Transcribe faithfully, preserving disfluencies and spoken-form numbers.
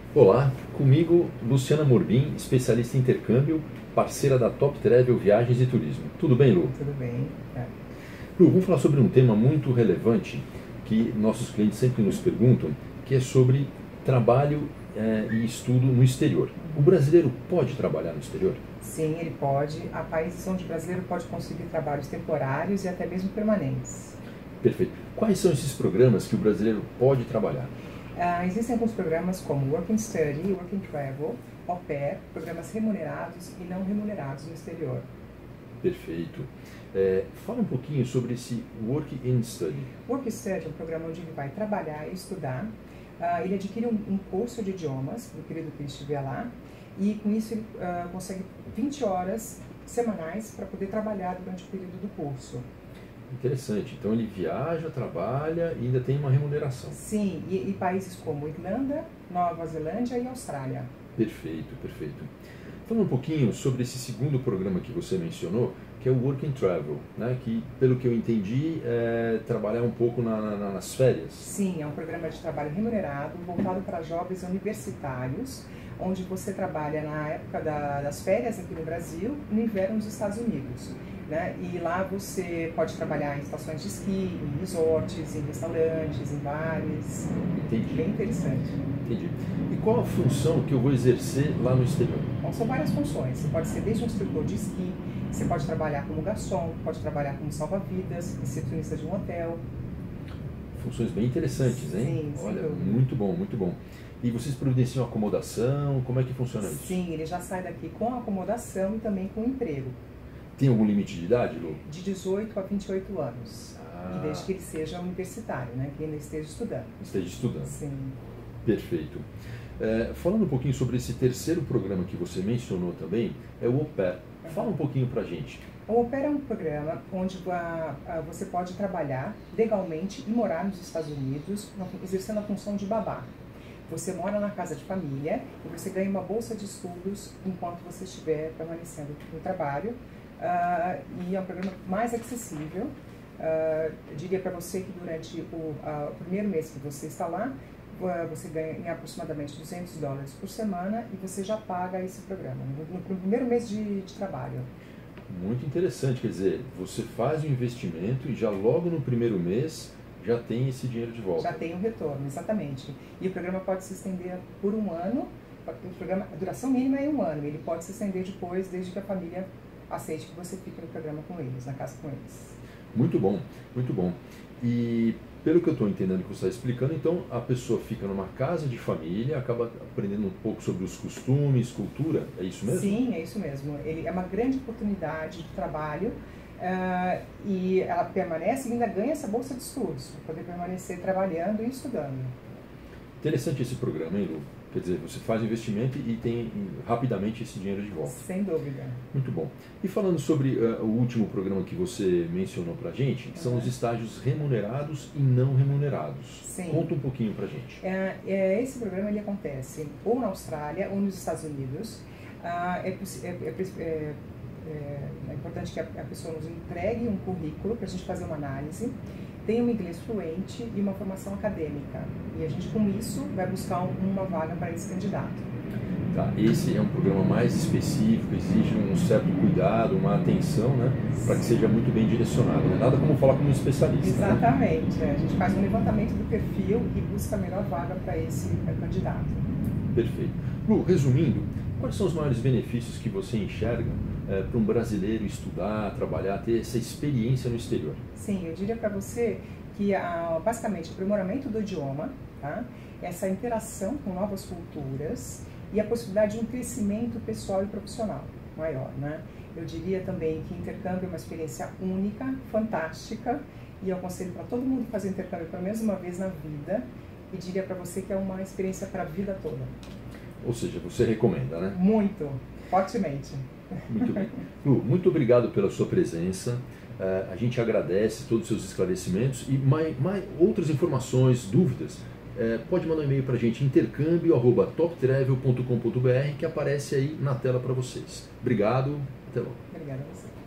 Olá, comigo Luciana Morbin, especialista em intercâmbio, parceira da Top Travel Viagens e Turismo. Tudo bem, Lu? Tudo bem? É. Lu, vamos falar sobre um tema muito relevante que nossos clientes sempre nos perguntam, que é sobre trabalho eh, e estudo no exterior. O brasileiro pode trabalhar no exterior? Sim, ele pode. Há países onde o brasileiro pode conseguir trabalhos temporários e até mesmo permanentes. Perfeito. Quais são esses programas que o brasileiro pode trabalhar? Ah, existem alguns programas como Work and Study, Work and Travel, Au Pair, programas remunerados e não remunerados no exterior. Perfeito. É, fala um pouquinho sobre esse Work and Study. Work and Study é um programa onde ele vai trabalhar e estudar. Ah, ele adquire um, um curso de idiomas no período que ele estiver lá e com isso ele ah, consegue vinte horas semanais para poder trabalhar durante o período do curso. Interessante. Então ele viaja, trabalha e ainda tem uma remuneração. Sim, e, e países como Irlanda, Nova Zelândia e Austrália. Perfeito, perfeito. Falando um pouquinho sobre esse segundo programa que você mencionou, que é o Work and Travel, né? Que, pelo que eu entendi, é trabalhar um pouco na, na, nas férias. Sim, é um programa de trabalho remunerado voltado para jovens universitários, onde você trabalha na época da, das férias aqui no Brasil, no inverno nos Estados Unidos. Né? E lá você pode trabalhar em estações de esqui, em resorts, em restaurantes, em bares. Entendi. Bem interessante. Entendi. E qual a função que eu vou exercer lá no exterior? Bom, são várias funções. Você pode ser desde um instrutor de esqui, você pode trabalhar como garçom, pode trabalhar como salva-vidas, recepcionista de um hotel. Funções bem interessantes, hein? Sim, Olha, sem dúvida. muito bom, muito bom. E vocês providenciam acomodação? Como é que funciona isso? Sim, ele já sai daqui com acomodação e também com emprego. Tem algum limite de idade, Lu? De dezoito a vinte e oito anos. Ah. E desde que ele seja universitário, né? Que ainda esteja estudando. Esteja estudando. Sim. Perfeito. É, falando um pouquinho sobre esse terceiro programa que você mencionou também, é o Au Pair. Fala um pouquinho pra gente. O Au Pair é um programa onde a, a, você pode trabalhar legalmente e morar nos Estados Unidos, exercendo a função de babá. Você mora na casa de família e você ganha uma bolsa de estudos enquanto você estiver permanecendo no trabalho. Uh, e é um programa mais acessível. Uh, eu diria para você que durante o, uh, o primeiro mês que você está lá, uh, você ganha em aproximadamente duzentos dólares por semana e você já paga esse programa, no, no primeiro mês de, de trabalho. Muito interessante, quer dizer, você faz o investimento e já logo no primeiro mês já tem esse dinheiro de volta. Já tem um retorno, exatamente. E o programa pode se estender por um ano, o programa, a duração mínima é um ano, ele pode se estender depois, desde que a família aceite que você fique no programa com eles, na casa com eles. Muito bom, muito bom. E pelo que eu estou entendendo que você está explicando, então a pessoa fica numa casa de família, acaba aprendendo um pouco sobre os costumes, cultura, é isso mesmo? Sim, é isso mesmo. Ele é uma grande oportunidade de trabalho uh, e ela permanece e ainda ganha essa bolsa de estudos, para poder permanecer trabalhando e estudando. Interessante esse programa, hein, Lu? Quer dizer, você faz investimento e tem rapidamente esse dinheiro de volta. Sem dúvida. Muito bom. E falando sobre uh, o último programa que você mencionou pra gente, que são os estágios remunerados e não remunerados. Sim. Conta um pouquinho pra gente. É, é, esse programa ele acontece ou na Austrália ou nos Estados Unidos. Ah, é, é, é, é, é importante que a, a pessoa nos entregue um currículo para a gente fazer uma análise, tenha um inglês fluente e uma formação acadêmica. E a gente, com isso, vai buscar um, uma vaga para esse candidato. Tá, esse é um programa mais específico, exige um certo cuidado, uma atenção, né, para que seja muito bem direcionado. Não é nada como falar com um especialista. Exatamente. Né? A gente faz um levantamento do perfil e busca a melhor vaga para esse candidato. Perfeito. Lu, resumindo, quais são os maiores benefícios que você enxerga é, para um brasileiro estudar, trabalhar, ter essa experiência no exterior? Sim, eu diria para você que a, basicamente o aprimoramento do idioma, tá? Essa interação com novas culturas e a possibilidade de um crescimento pessoal e profissional maior, né? Eu diria também que intercâmbio é uma experiência única, fantástica, e eu aconselho para todo mundo fazer intercâmbio pelo menos uma vez na vida, e diria para você que é uma experiência para a vida toda. Ou seja, você recomenda, né? Muito, fortemente. Muito bem. Lu, muito obrigado pela sua presença. Uh, a gente agradece todos os seus esclarecimentos e mais, mais outras informações, dúvidas, uh, pode mandar um e-mail para a gente, intercâmbio arroba top travel ponto com ponto br, que aparece aí na tela para vocês. Obrigado, até logo. Obrigada a você.